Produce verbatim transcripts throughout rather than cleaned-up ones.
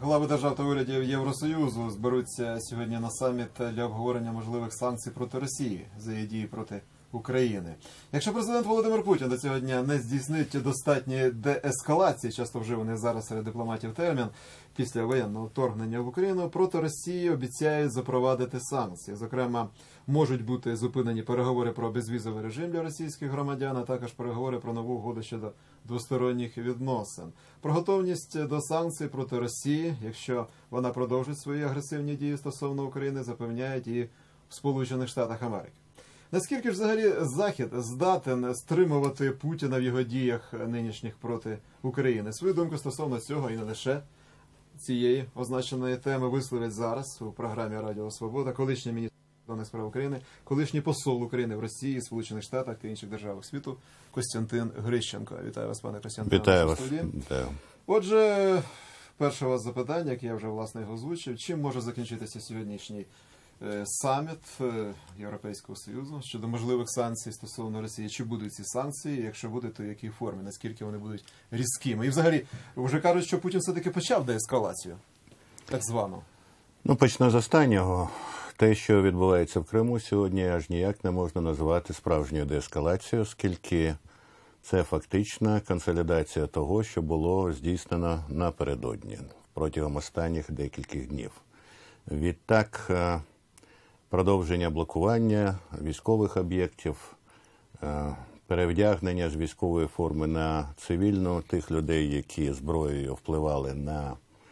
Глави держав та урядів Євросоюзу зберуться сьогодні на саміт для обговорення можливих санкцій проти Росії за її дії проти України. Якщо президент Володимир Путін до цього дня не здійснить достатньої деескалації, часто вживаний зараз серед дипломатів термін, після воєнного вторгнення в Україну, проти Росії обіцяють запровадити санкції. Зокрема, можуть бути зупинені переговори про безвізовий режим для російських громадян, а також переговори про нову угоду щодо двосторонніх відносин. Про готовність до санкцій проти Росії, якщо вона продовжить свої агресивні дії стосовно України, запевняють і в Сполучених Штатах Америки. Наскільки ж взагалі Захід здатен стримувати Путіна в його діях нинішніх проти України? Свою думку стосовно цього і не лише цієї означеної теми висловить зараз у програмі Радіо Свобода колишній міністр закордонних справ України, колишній посол України в Росії, Сполучених Штатах та інших державах світу Костянтин Грищенко. Вітаю вас, пане Костянтине. Вітаю вас. Вітаю. Отже, перше у вас запитання, яке я вже власне його озвучив. Чим може закінчитися сьогоднішній саміт Європейського Союзу щодо можливих санкцій стосовно Росії? Чи будуть ці санкції? Якщо будуть, то в якій формі? Наскільки вони будуть різкими? І взагалі, вже кажуть, що Путін все-таки почав деескалацію, так звану. Ну, почну з останнього. Те, що відбувається в Криму сьогодні, аж ніяк не можна назвати справжньою деескалацією, оскільки це фактична консолідація того, що було здійснено напередодні, протягом останніх декількох днів. Відтак, продовження блокування військових об'єктів, перевдягнення з військової форми на цивільну тих людей, які зброєю впливали на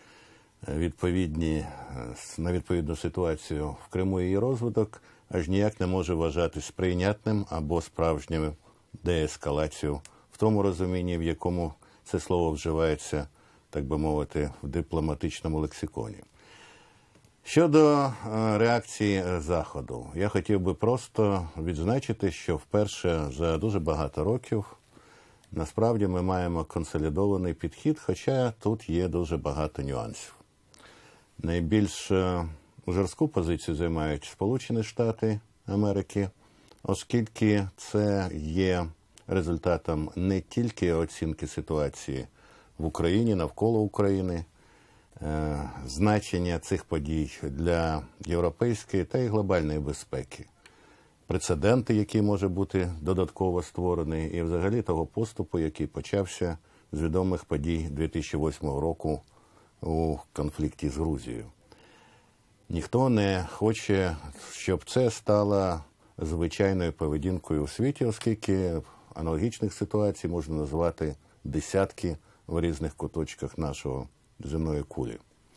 відповідні, на відповідну ситуацію в Криму і її розвиток, аж ніяк не може вважатись прийнятним або справжньою деескалацією в тому розумінні, в якому це слово вживається, так би мовити, в дипломатичному лексиконі. Щодо реакції Заходу, я хотів би просто відзначити, що вперше за дуже багато років насправді ми маємо консолідований підхід, хоча тут є дуже багато нюансів. Найбільш жорстку позицію займають Сполучені Штати Америки, оскільки це є результатом не тільки оцінки ситуації в Україні, навколо України, значення цих подій для європейської та й глобальної безпеки, прецеденти, які може бути додатково створений, і взагалі того поступу, який почався з відомих подій дві тисячі восьмого року у конфлікті з Грузією. Ніхто не хоче, щоб це стало звичайною поведінкою у світі, оскільки аналогічних ситуацій можна назвати десятки в різних куточках нашого земної кулі.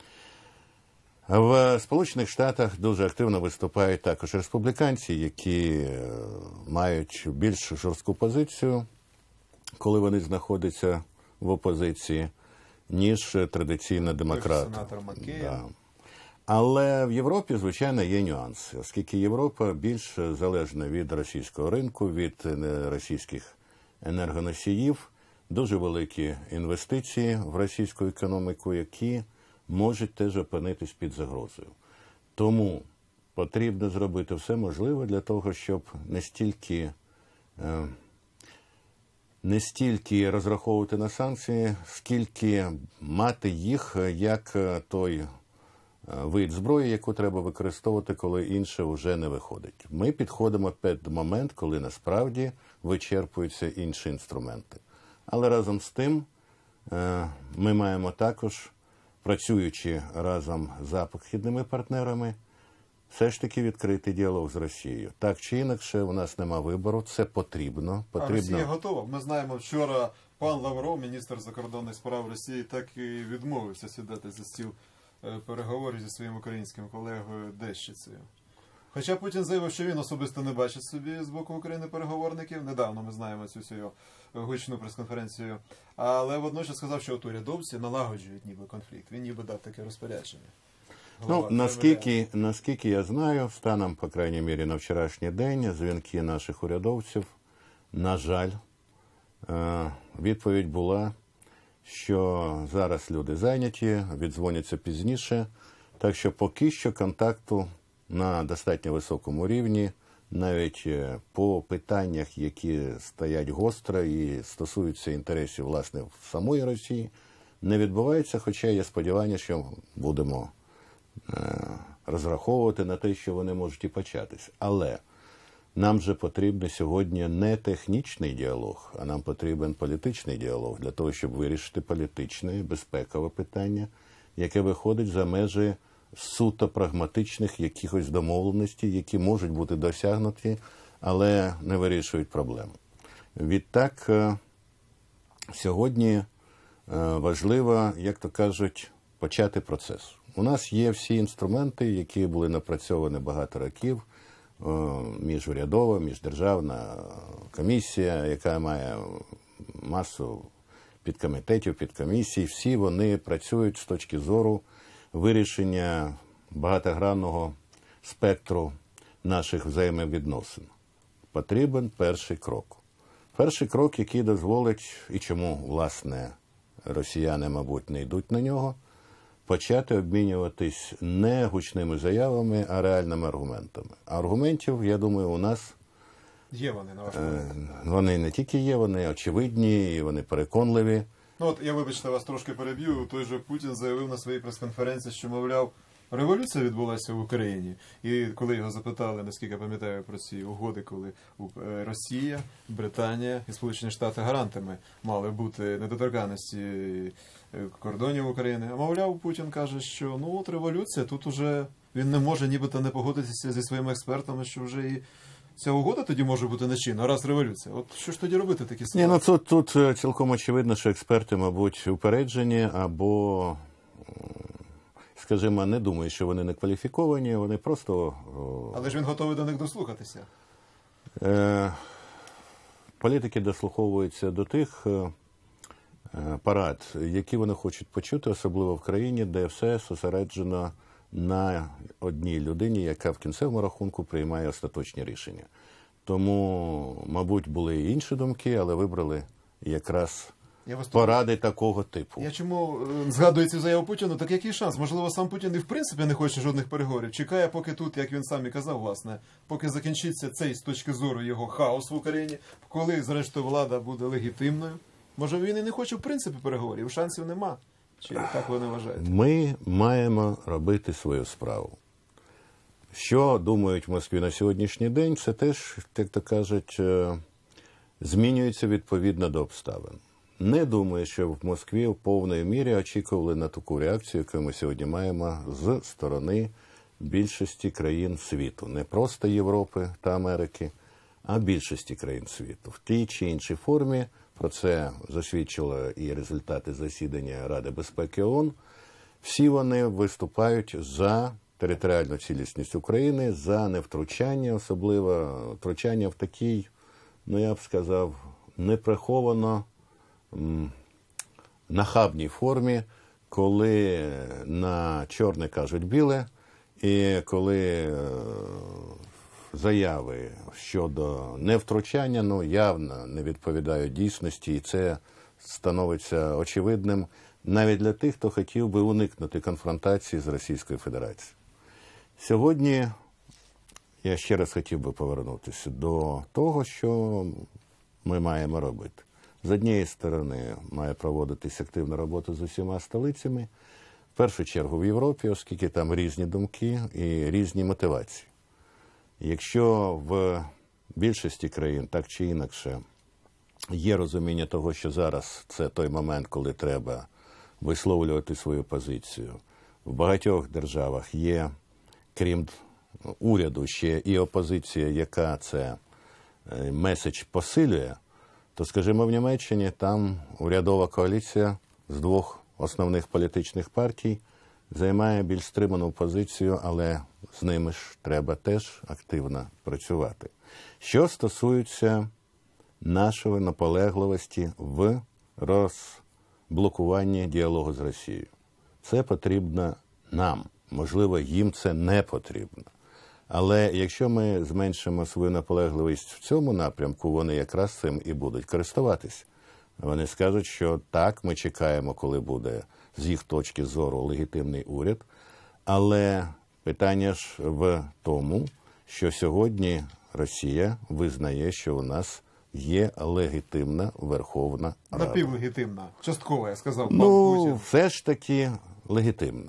В Сполучених Штатах дуже активно виступають також республіканці, які мають більш жорстку позицію, коли вони знаходяться в опозиції, ніж традиційно демократи. Сенатор Маккейн. Да. Але в Європі, звичайно, є нюанси, оскільки Європа більш залежна від російського ринку, від російських енергоносіїв, дуже великі інвестиції в російську економіку, які можуть теж опинитись під загрозою. Тому потрібно зробити все можливе для того, щоб не стільки, не стільки розраховувати на санкції, скільки мати їх як той вид зброї, яку треба використовувати, коли інше вже не виходить. Ми підходимо під момент, коли насправді вичерпуються інші інструменти. Але разом з тим ми маємо також, працюючи разом з західними партнерами, все ж таки відкрити діалог з Росією. Так чи інакше, у нас нема вибору, це потрібно. потрібно... А Росія готова. Ми знаємо, вчора пан Лавров, міністр закордонних справ Росії, так і відмовився сідати за стіл переговорів зі своїм українським колегою Дещицею. Хоча Путін заявив, що він особисто не бачить собі з боку України переговорників. Недавно ми знаємо цю свою гучну прес-конференцію. Але водночас сказав, що от урядовці налагоджують ніби конфлікт. Він ніби дав таке розпорядження. Ну, наскільки, наскільки я знаю, станом, по крайній мірі, на вчорашній день, дзвінки наших урядовців, на жаль, відповідь була, що зараз люди зайняті, віддзвоняться пізніше, так що поки що контакту на достатньо високому рівні, навіть по питаннях, які стоять гостро і стосуються інтересів, власне, самої Росії, не відбувається, хоча є сподівання, що будемо е, розраховувати на те, що вони можуть і початись. Але нам же потрібен сьогодні не технічний діалог, а нам потрібен політичний діалог для того, щоб вирішити політичне, безпекове питання, яке виходить за межі суто прагматичних якихось домовленостей, які можуть бути досягнуті, але не вирішують проблему. Відтак, сьогодні важливо, як то кажуть, почати процес. У нас є всі інструменти, які були напрацьовані багато років, міжурядова, міждержавна комісія, яка має масу підкомітетів, підкомісій. Всі вони працюють з точки зору вирішення багатогранного спектру наших взаємовідносин. Потрібен перший крок. Перший крок, який дозволить, і чому, власне, росіяни, мабуть, не йдуть на нього, почати обмінюватись не гучними заявами, а реальними аргументами. Аргументів, я думаю, у нас Є вони, на вашу е, вони не тільки є, вони очевидні, і вони переконливі. Ну от я, вибачте, вас трошки переб'ю. Той же Путін заявив на своїй прес-конференції, що, мовляв, революція відбулася в Україні. І коли його запитали, наскільки я пам'ятаю про ці угоди, коли Росія, Британія і Сполучені Штати гарантами мали бути недоторканності кордонів України. А мовляв, Путін каже, що ну от революція, тут уже він не може нібито не погодитися зі своїми експертами, що вже і ця угода тоді може бути нечинна, раз революція. От що ж тоді робити такі ситуації? Ні, ну тут, тут цілком очевидно, що експерти, мабуть, упереджені або, скажімо, не думають, що вони не кваліфіковані, вони просто... Але ж він готовий до них дослухатися. Е, політики дослуховуються до тих е, парад, які вони хочуть почути, особливо в країні, де все зосереджено на одній людині, яка в кінцевому рахунку приймає остаточні рішення. Тому, мабуть, були і інші думки, але вибрали якраз поради такого типу. Я чому е, згадую цю заяву Путіну, так який шанс? Можливо, сам Путін і в принципі не хоче жодних переговорів. Чекає, поки тут, як він сам і казав, власне, поки закінчиться цей, з точки зору його, хаос в Україні, коли, зрештою, влада буде легітимною. Може, він і не хоче в принципі переговорів, шансів нема. Чи так ви не вважаєте? Ми маємо робити свою справу. Що думають в Москві на сьогоднішній день, це теж, як то кажуть, змінюється відповідно до обставин. Не думаю, що в Москві в повній мірі очікували на таку реакцію, яку ми сьогодні маємо з сторони більшості країн світу. Не просто Європи та Америки, а більшості країн світу. В тій чи іншій формі, про це засвідчили і результати засідання Ради безпеки ООН, всі вони виступають за територіальну цілісність України, за невтручання, особливо втручання в такій, ну я б сказав, неприховано м, нахабній формі, коли на чорне кажуть біле, і коли е, заяви щодо невтручання, ну, явно не відповідають дійсності, і це становиться очевидним навіть для тих, хто хотів би уникнути конфронтації з Російською Федерацією. Сьогодні я ще раз хотів би повернутися до того, що ми маємо робити. З однієї сторони, має проводитись активна робота з усіма столицями, в першу чергу в Європі, оскільки там різні думки і різні мотивації. Якщо в більшості країн так чи інакше є розуміння того, що зараз це той момент, коли треба висловлювати свою позицію, в багатьох державах є, крім уряду, ще і опозиція, яка це меседж посилює, то, скажімо, в Німеччині там урядова коаліція з двох основних політичних партій займає більш стриману позицію, але з ними ж треба теж активно працювати. Що стосується нашої наполегливості в розблокуванні діалогу з Росією. Це потрібно нам. Можливо, їм це не потрібно. Але якщо ми зменшимо свою наполегливість в цьому напрямку, вони якраз цим і будуть користуватись. Вони скажуть, що так, ми чекаємо, коли буде з їх точки зору легітимний уряд, але питання ж в тому, що сьогодні Росія визнає, що у нас є легітимна Верховна Рада. Напівлегітимна. Частково, я сказав, пан Ну, Путін. все ж таки легітимна.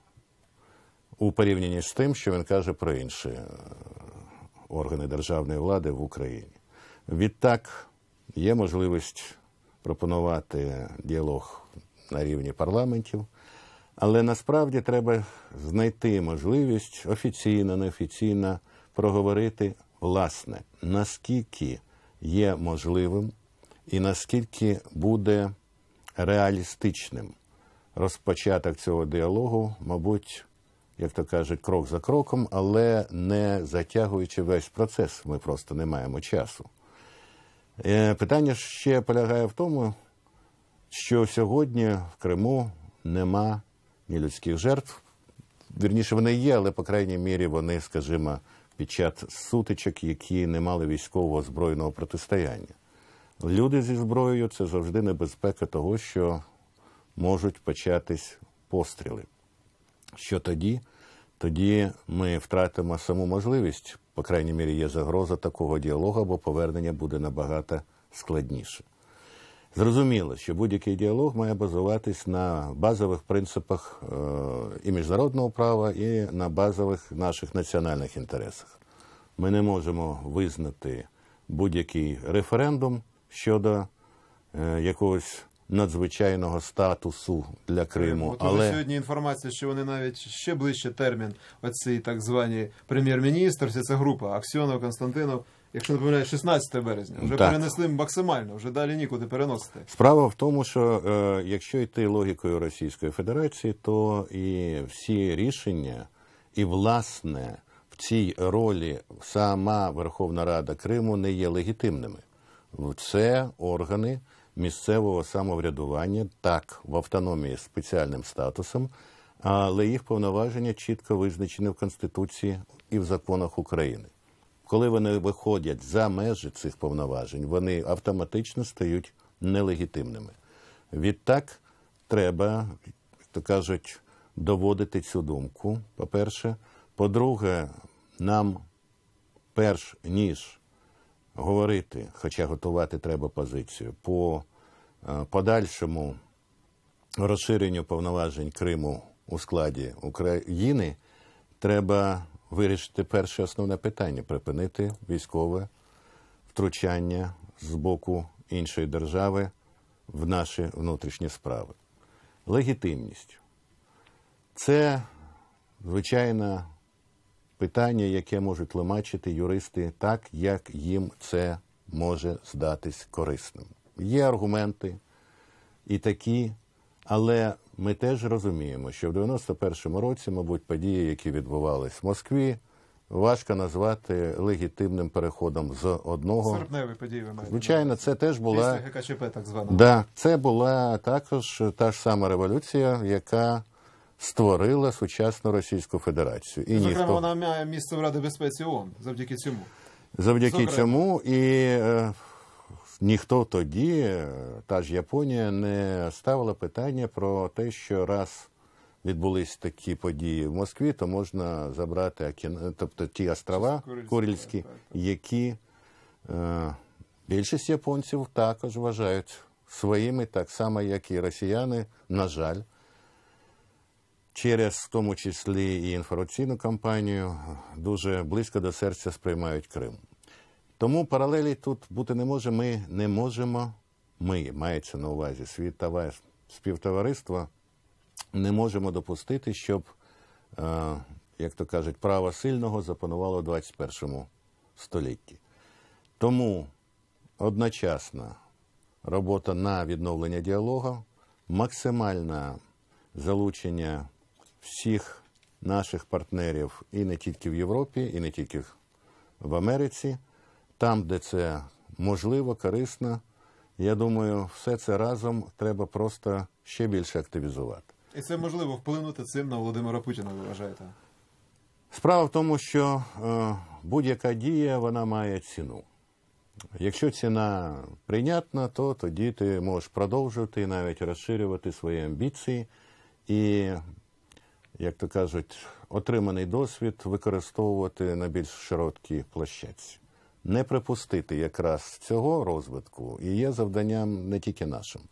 У порівнянні з тим, що він каже про інші е, органи державної влади в Україні. Відтак, є можливість пропонувати діалог на рівні парламентів, але насправді треба знайти можливість офіційно, неофіційно проговорити, власне, наскільки є можливим і наскільки буде реалістичним розпочаток цього діалогу, мабуть, як то кажуть, крок за кроком, але не затягуючи весь процес, ми просто не маємо часу. Питання ще полягає в тому, що сьогодні в Криму нема ні людських жертв. Вірніше, вони є, але, по крайній мірі, вони, скажімо, під час сутичок, які не мали військового збройного протистояння. Люди зі зброєю – це завжди небезпека того, що можуть початись постріли. Що тоді? Тоді ми втратимо саму можливість, по крайній мірі є загроза такого діалогу, бо повернення буде набагато складніше. Зрозуміло, що будь-який діалог має базуватись на базових принципах е, і міжнародного права, і на базових наших національних інтересах. Ми не можемо визнати будь-який референдум щодо е, якогось надзвичайного статусу для Криму. От але сьогодні інформація, що вони навіть ще ближче термін, оці так звані прем'єр-міністр, вся ця група, Аксьонов, Константинов, якщо не помиляюсь, шістнадцятого березня, вже Так. перенесли максимально, вже далі нікуди переносити. Справа в тому, що е, якщо йти логікою Російської Федерації, то і всі рішення, і власне в цій ролі сама Верховна Рада Криму не є легітимними. Це органи місцевого самоврядування, так, в автономії з спеціальним статусом, але їх повноваження чітко визначені в Конституції і в законах України. Коли вони виходять за межі цих повноважень, вони автоматично стають нелегітимними. Відтак, треба, як то кажуть, доводити цю думку, по-перше. По-друге, нам, перш ніж говорити, хоча готувати треба позицію, по подальшому розширенню повноважень Криму у складі України, треба вирішити перше основне питання – припинити військове втручання з боку іншої держави в наші внутрішні справи. Легітимність. Це, звичайно, питання, яке можуть тлумачити юристи так, як їм це може здатись корисним. Є аргументи і такі, але ми теж розуміємо, що в дев'яносто першому році, мабуть, події, які відбувались в Москві, важко назвати легітимним переходом з одного. Серпневі події ви маєте. Звичайно, це теж була... Після ГКЧП, так звана. Да, це була також та ж сама революція, яка створила сучасну Російську Федерацію. І Зокрема, ніхто... вона має місце в Раді безпеці ООН завдяки цьому. Завдяки Зокрема. цьому і е, ніхто тоді, е, та ж Японія, не ставила питання про те, що раз відбулись такі події в Москві, то можна забрати Акін... тобто ті острова Курильські, Курильські, так, так. які е, більшість японців також вважають своїми, так само, як і росіяни, на жаль, через, в тому числі, і інформаційну кампанію, дуже близько до серця сприймають Крим. Тому паралелі тут бути не може. Ми не можемо, ми, мається на увазі світове співтовариство, не можемо допустити, щоб, е, як то кажуть, право сильного запанувало в двадцять першому столітті. Тому одночасна робота на відновлення діалогу, максимальне залучення всіх наших партнерів і не тільки в Європі, і не тільки в Америці, там, де це можливо, корисно. Я думаю, все це разом треба просто ще більше активізувати. І це можливо вплинути цим на Володимира Путіна, ви вважаєте? Справа в тому, що е, будь-яка дія, вона має ціну. Якщо ціна прийнятна, то тоді ти можеш продовжувати і навіть розширювати свої амбіції і, як то кажуть, отриманий досвід використовувати на більш широкій площадці. не припустити якраз цього розвитку і є завданням не тільки нашим.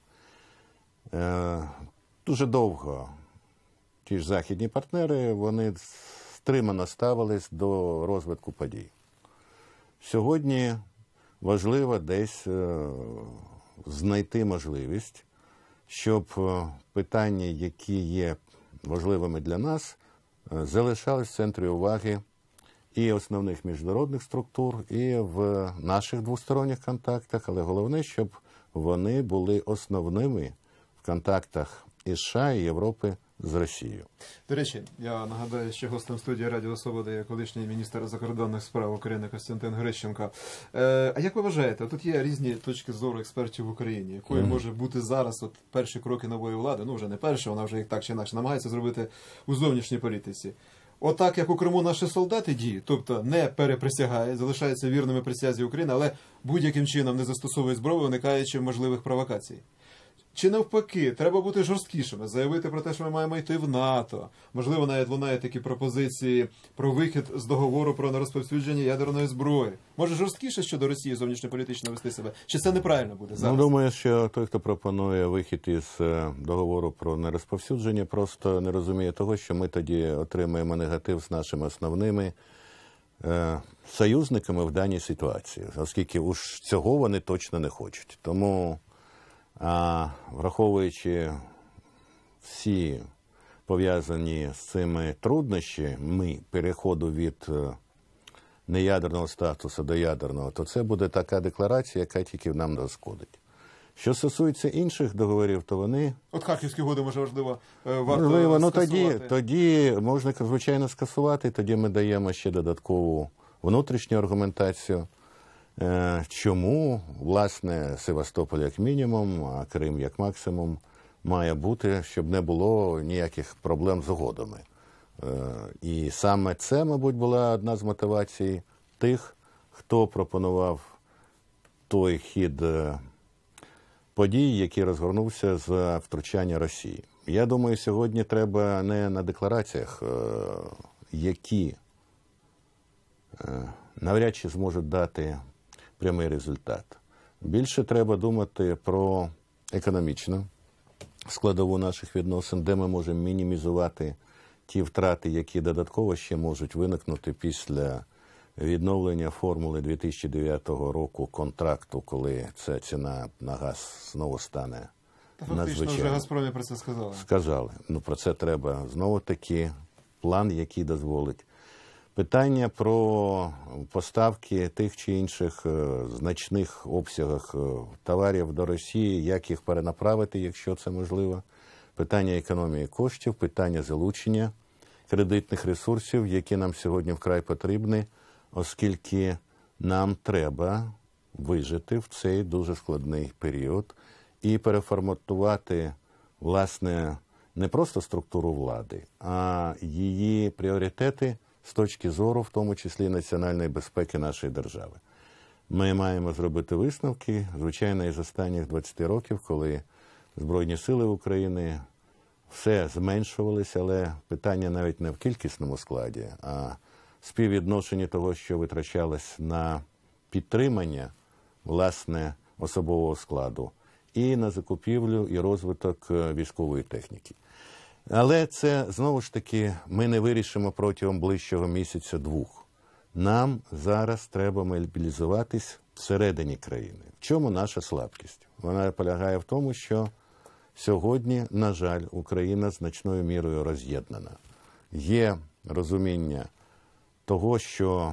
Е, дуже довго ті ж західні партнери, вони стримано ставились до розвитку подій. Сьогодні важливо десь е, знайти можливість, щоб питання, які є важливими для нас, залишались в центрі уваги і основних міжнародних структур, і в наших двосторонніх контактах, але головне, щоб вони були основними в контактах і США, і Європи з Росією. До речі, я нагадаю, що гостем студії Радіо Свобода є колишній міністр закордонних справ України Костянтин Грищенко. Е, а як ви вважаєте, тут є різні точки зору експертів в Україні, якою mm. може бути зараз от перші кроки нової влади, ну вже не перші, вона вже їх так чи інакше намагається зробити у зовнішній політиці. Отак, як у Криму наші солдати діють, тобто не переприсягають, залишаються вірними присязі України, але будь-яким чином не застосовують зброю, уникаючи можливих провокацій. Чи навпаки, треба бути жорсткішими, заявити про те, що ми маємо йти в НАТО. Можливо, навіть лунають такі пропозиції про вихід з договору про нерозповсюдження ядерної зброї. Може жорсткіше щодо Росії зовнішньополітично вести себе? Чи це неправильно буде зараз? Ну, думаю, що той, хто пропонує вихід із договору про нерозповсюдження, просто не розуміє того, що ми тоді отримаємо негатив з нашими основними е, союзниками в даній ситуації, оскільки уж цього вони точно не хочуть. Тому... А враховуючи всі пов'язані з цими труднощами переходу від неядерного статусу до ядерного, то це буде така декларація, яка тільки нам дошкодить. Що стосується інших договорів, то вони... От Харківські угоди, може, важливо, варто можливо, ну, скасувати. Тоді, тоді можна, звичайно, скасувати, тоді ми даємо ще додаткову внутрішню аргументацію. Чому, власне, Севастополь як мінімум, а Крим як максимум має бути, щоб не було ніяких проблем з угодами. І саме це, мабуть, була одна з мотивацій тих, хто пропонував той хід подій, який розгорнувся з втручання Росії. Я думаю, сьогодні треба не на деклараціях, які навряд чи зможуть дати прямий результат. Більше треба думати про економічну складову наших відносин, де ми можемо мінімізувати ті втрати, які додатково ще можуть виникнути після відновлення формули дві тисячі дев'ятого року контракту, коли ця ціна на газ знову стане надзвичайно. Фактично вже Газпромі про це сказали. Сказали. Ну, про це треба знову-таки план, який дозволить. Питання про поставки тих чи інших е, значних обсягах е, товарів до Росії, як їх перенаправити, якщо це можливо. Питання економії коштів, питання залучення кредитних ресурсів, які нам сьогодні вкрай потрібні, оскільки нам треба вижити в цей дуже складний період і переформатувати, власне, не просто структуру влади, а її пріоритети з точки зору, в тому числі, національної безпеки нашої держави. Ми маємо зробити висновки, звичайно, із останніх двадцяти років, коли Збройні сили України все зменшувалися, але питання навіть не в кількісному складі, а співвідношенні того, що витрачалось на підтримання, власне, особового складу, і на закупівлю і розвиток військової техніки. Але це, знову ж таки, ми не вирішимо протягом ближчого місяця-двох. Нам зараз треба мобілізуватись всередині країни. В чому наша слабкість? Вона полягає в тому, що сьогодні, на жаль, Україна значною мірою роз'єднана. Є розуміння того, що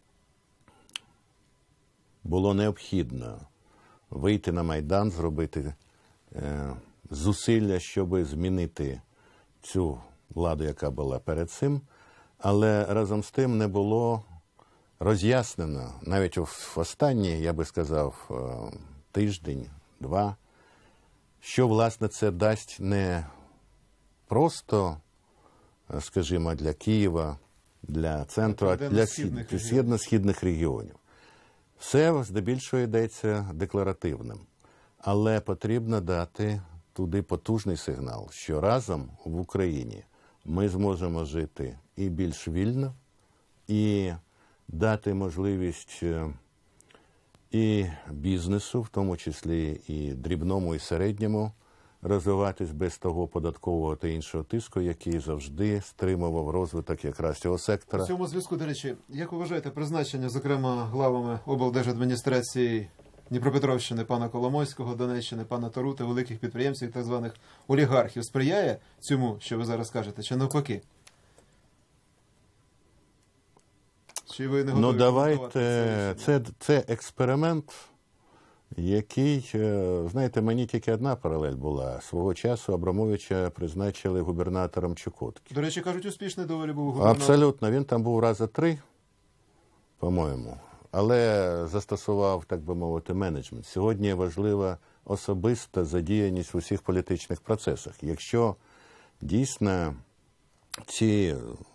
було необхідно вийти на Майдан, зробити е, зусилля, щоб змінити цю владу, яка була перед цим, але разом з тим не було роз'яснено, навіть в останній, я би сказав, тиждень, два, що, власне, це дасть не просто, скажімо, для Києва, для центру, а для східно-східних регіонів. Все здебільшого йдеться декларативним, але потрібно дати туди потужний сигнал, що разом в Україні ми зможемо жити і більш вільно, і дати можливість і бізнесу, в тому числі і дрібному, і середньому, розвиватись без того податкового та іншого тиску, який завжди стримував розвиток якраз цього сектора. У цьому зв'язку, до речі, як ви вважаєте, призначення, зокрема, главами облдержадміністрації Дніпропетровщини пана Коломойського, Донеччини пана Тарути, великих підприємців, так званих олігархів, сприяє цьому, що ви зараз кажете, чи навпаки? Чи ви не готові? Ну, давайте, коментувати це, це експеримент, який, е, знаєте, мені тільки одна паралель була. Свого часу Абрамовича призначили губернатором Чукотки. До речі, кажуть, успішний доволі був губернатор. Абсолютно, він там був рази три, по-моєму. Але застосував, так би мовити, менеджмент. Сьогодні важлива особиста задіяність в усіх політичних процесах. Якщо дійсно ці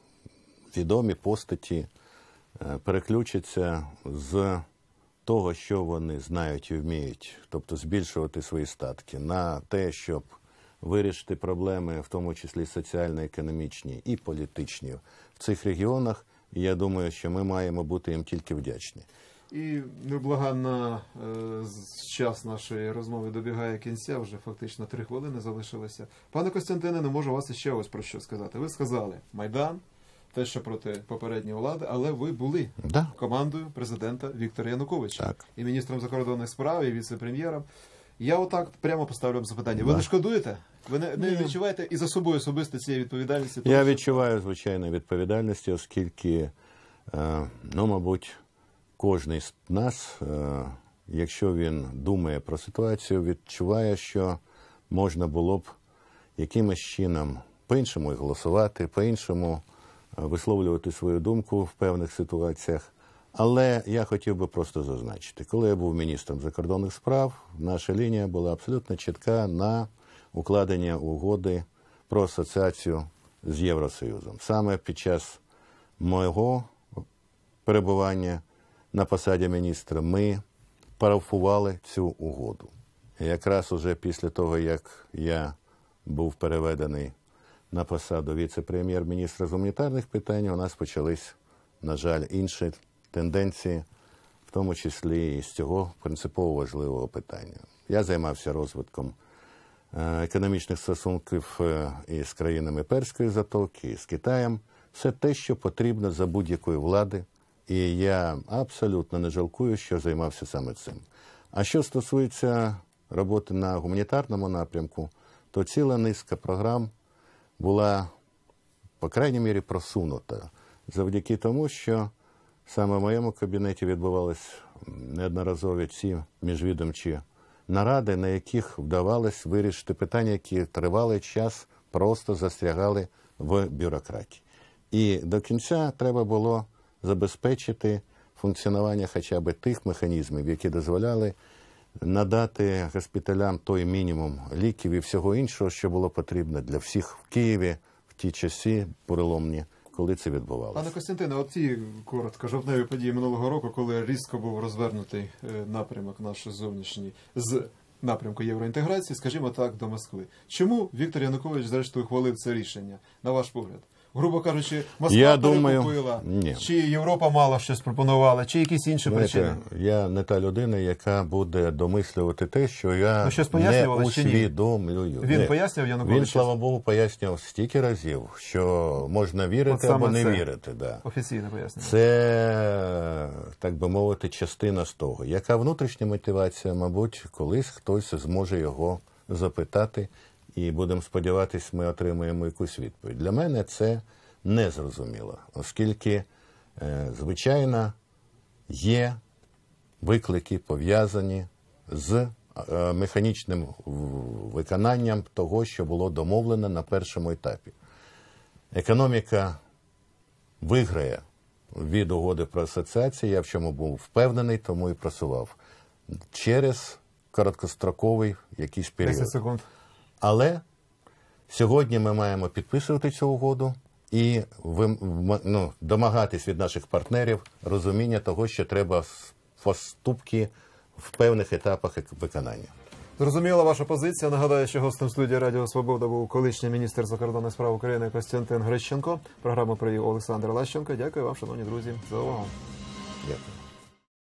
відомі постаті е, переключаться з того, що вони знають і вміють, тобто збільшувати свої статки, на те, щоб вирішити проблеми, в тому числі соціально-економічні і політичні в цих регіонах, я думаю, що ми маємо бути їм тільки вдячні. І неблаганна е, час нашої розмови добігає кінця, вже фактично три хвилини залишилося. Пане Костянтине, не можу вас ще ось про що сказати. Ви сказали Майдан, те, що проти попередньої влади, але ви були Да. командою президента Віктора Януковича. Так. І міністром закордонних справ, і віце-прем'єром. Я отак прямо поставлю вам запитання. Ви Да. не шкодуєте? Ви не, не Ні. відчуваєте і за собою особисто цієї відповідальності? Тому Я що- відчуваю, звичайно, відповідальності, оскільки, е, ну, мабуть, кожен з нас, е, якщо він думає про ситуацію, відчуває, що можна було б якимось чином по-іншому і голосувати, по-іншому е, висловлювати свою думку в певних ситуаціях. Але я хотів би просто зазначити, коли я був міністром закордонних справ, наша лінія була абсолютно чітка на укладення угоди про асоціацію з Євросоюзом. Саме під час мого перебування на посаді міністра ми парафували цю угоду. І якраз уже після того, як я був переведений на посаду віце-прем'єр-міністра з гуманітарних питань, у нас почались, на жаль, інші тенденції, в тому числі і з цього принципово важливого питання. Я займався розвитком е, економічних стосунків е, із країнами Перської затоки, і з Китаєм. Все те, що потрібно за будь-якої влади, і я абсолютно не жалкую, що займався саме цим. А що стосується роботи на гуманітарному напрямку, то ціла низка програм була, по крайній мірі, просунута завдяки тому, що саме в моєму кабінеті відбувалися неодноразові ці міжвідомчі наради, на яких вдавалось вирішити питання, які тривалий час просто застрягали в бюрократії. І до кінця треба було забезпечити функціонування хоча б тих механізмів, які дозволяли надати госпіталям той мінімум ліків і всього іншого, що було потрібно для всіх в Києві в ті часи переломні, коли це відбувалося. Пане Костянтине, от ті, коротко, жовтневі події минулого року, коли різко був розвернутий е, напрямок наш зовнішній з напрямку євроінтеграції, скажімо так, до Москви. Чому Віктор Янукович, зрештою, ухвалив це рішення, на ваш погляд? Грубо кажучи, Москва Я перекупила, думаю, ні. чи Європа мало щось пропонувала, чи якісь інші Знаєте, причини? я не та людина, яка буде домислювати те, що я Ну, щось не пояснювали чи ні? усвідомлюю. Він Ні. пояснював Януковичу? Він, слава Богу, пояснював стільки разів, що можна От вірити саме або не це. вірити. Да. Офіційне пояснення. Це, так би мовити, частина з того. Яка внутрішня мотивація, мабуть, колись хтось зможе його запитати, і будемо сподіватися, ми отримаємо якусь відповідь. Для мене це незрозуміло, оскільки, е, звичайно, є виклики, пов'язані з е, механічним виконанням того, що було домовлено на першому етапі. Економіка виграє від угоди про асоціацію, я в чому був впевнений, тому і просував, через короткостроковий якийсь період. десять секунд. Але сьогодні ми маємо підписувати цю угоду і ви- м- ну, домагатись від наших партнерів розуміння того, що треба с- поступки в певних етапах ек- виконання. Зрозуміла ваша позиція. Нагадаю, що гостем студії Радіо Свобода був колишній міністр закордонних справ України Костянтин Грищенко. Програму провів Олександр Лащенко. Дякую вам, шановні друзі, за увагу. Дякую.